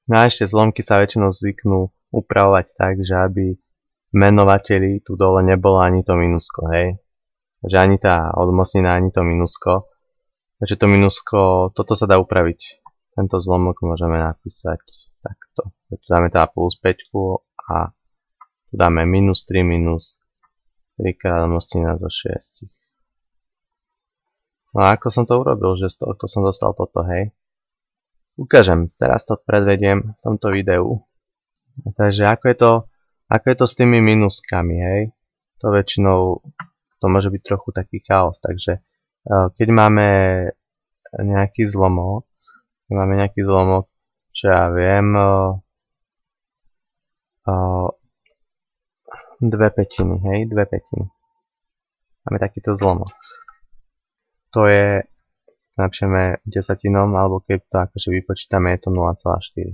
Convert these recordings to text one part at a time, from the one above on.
No a ešte zlomky sa väčšinou zvyknú upravovať tak, že aby v menovateli tu dole nebolo ani to minusko, hej. Takže ani tá odmocnina, ani to minusko. Takže to minusko, toto sa dá upraviť. Tento zlomok môžeme napísať takto. Tu dáme teda plus 5 a tu dáme minus 3 minus 3 krát odmocnina zo 6. No a ako som to urobil, že z tohto som dostal toto, hej. Ukážem, teraz to predvediem v tomto videu. Takže ako je to s tými minuskami, hej. To väčšinou, to môže byť trochu taký chaos, takže keď máme nejaký zlomok, čo ja viem, 2/5, hej, 2/5. Máme takýto zlomok. To je, napíšeme desatinom, alebo keď to akože vypočítame, je to 0,4.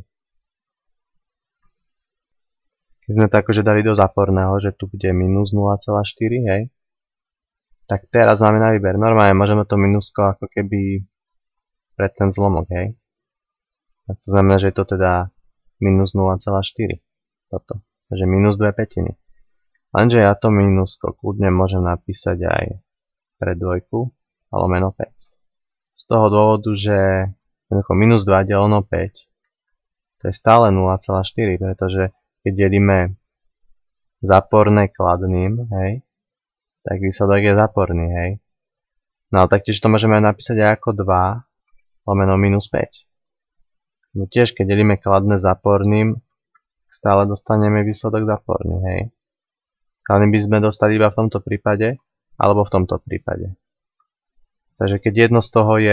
Keď sme to akože dali do záporného, že tu bude minus 0,4, hej, tak teraz máme na výber. Normálne môžeme to minusko ako keby pre ten zlomok, hej. A to znamená, že je to teda minus 0,4. Toto. Takže minus 2/5. Lenže ja to minusko kľudne môžem napísať aj pre dvojku, alebo meno 5. Z toho dôvodu, že minus 2 deleno 5, to je stále 0,4, pretože keď delíme záporné kladným, hej, tak výsledok je záporný, hej. No ale taktiež to môžeme napísať aj ako 2 lomeno minus 5. No tiež, keď delíme kladné záporným, stále dostaneme výsledok záporný, hej. Kladný by sme dostali iba v tomto prípade, alebo v tomto prípade. Takže keď jedno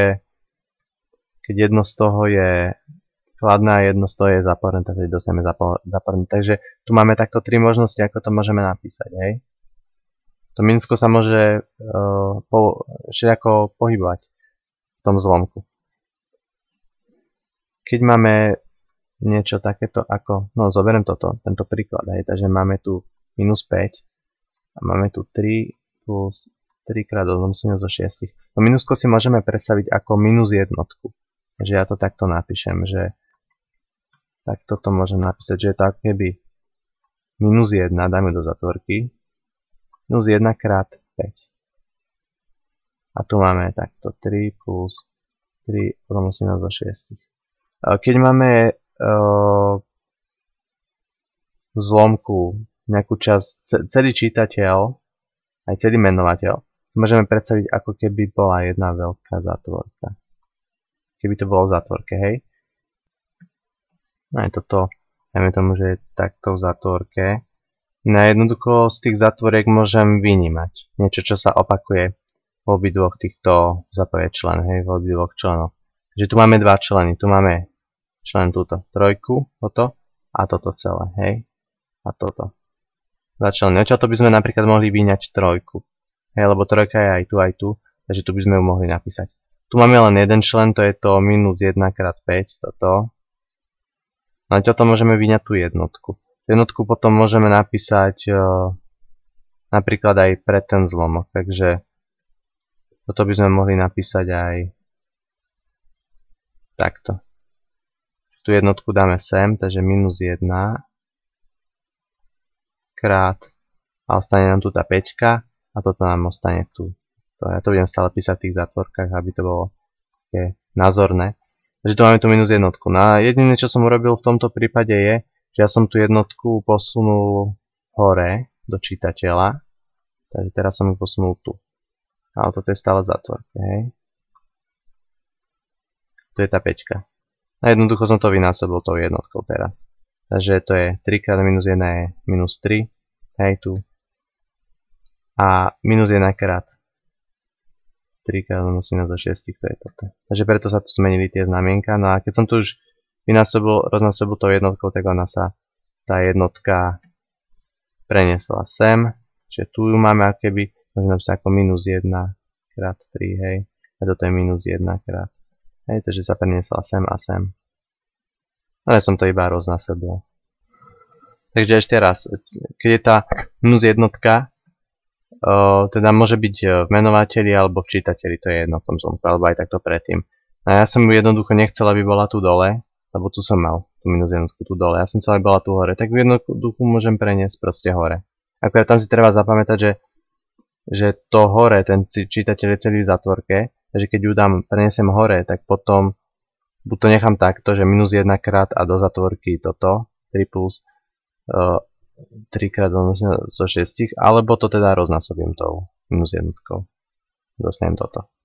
z toho je kladné a jedno z toho je záporné, tak dostaneme záporné. Takže tu máme takto 3 možnosti, ako to môžeme napísať, hej. To minusko sa môže všelijako pohybovať v tom zlomku. Keď máme niečo takéto ako, no zoberiem tento príklad, hej, takže máme tu minus 5 a máme tu 3 plus 3 krát odmocnina zo 6. No minusko si môžeme predstaviť ako minus jednotku. Takže ja to takto napíšem, že takto to môžem napísať, že je to ako keby minus 1, dáme do zatvorky, minus 1 krát 5. A tu máme takto 3 plus 3 odmocnina zo 6. Keď máme v zlomku nejakú časť, celý čítateľ, aj celý menovateľ, si môžeme predstaviť, ako keby bola jedna veľká zátvorka. Keby to bolo v zátvorke, hej. No aj toto, dajme tomu, že je takto v zátvorke. No jednoducho z tých zátvoriek môžem vynímať niečo, čo sa opakuje v obidvoch týchto zapovedčlen, hej, v obidvoch členoch. Takže tu máme dva členy, tu máme člen túto, trojku, toto a toto celé, hej. A toto. Dva členy. Odtiaľto by sme napríklad mohli vyňať trojku. Hej, lebo trojka je aj tu, takže tu by sme ju mohli napísať. Tu máme len jeden člen, to je to minus 1 krát 5, toto. No a toto môžeme vyňať tú jednotku. Jednotku potom môžeme napísať napríklad aj pre ten zlomok, takže toto by sme mohli napísať aj takto. Tu jednotku dáme sem, takže minus 1 krát a ostane nám tu tá 5. A toto nám ostane tu. Ja to budem stále písať v tých zátvorkách, aby to bolo také názorné. Takže tu máme tu minus jednotku. No a jediné, čo som urobil v tomto prípade je, že ja som tu jednotku posunul hore do čítateľa. Takže teraz som ju posunul tu. Ale toto je stále v zátvorke, hej. Tu je tá 5. A jednoducho som to vynásobil tou jednotkou teraz. Takže to je 3 krát minus 1 je minus 3. Hej, tu. A minus 1 krát 3 krát odmocnina zo 6, to je toto. Takže preto sa tu zmenili tie znamienka. No a keď som tu už roznásobil tou jednotkou, tak ona sa, tá jednotka preniesla sem. Čiže tu ju máme akoby, môžeme napísať ako minus 1 krát 3, hej. A toto je minus 1 krát. Hej, takže sa preniesla sem a sem. Ale som to iba roznásobil. Takže ešte raz, keď je tá minus jednotka, teda môže byť v menovateli alebo v čítateli, to je jedno v tom zlomku, alebo aj takto predtým. A ja som ju jednoducho nechcel, aby bola tu dole, lebo tu som mal tú minus jednotku tu dole. Ja som celé bola tu hore, tak v jednoduchu môžem preniesť proste hore. Akurát tam si treba zapamätať, že to hore, ten čítateľ je celý v zatvorke, takže keď ju prenesem hore, tak potom buď to nechám takto, že minus 1 krát a do zatvorky toto, 3 plus 3 krát zo 6, alebo to teda roznásobím tou minus jednotkou. Dostanem toto.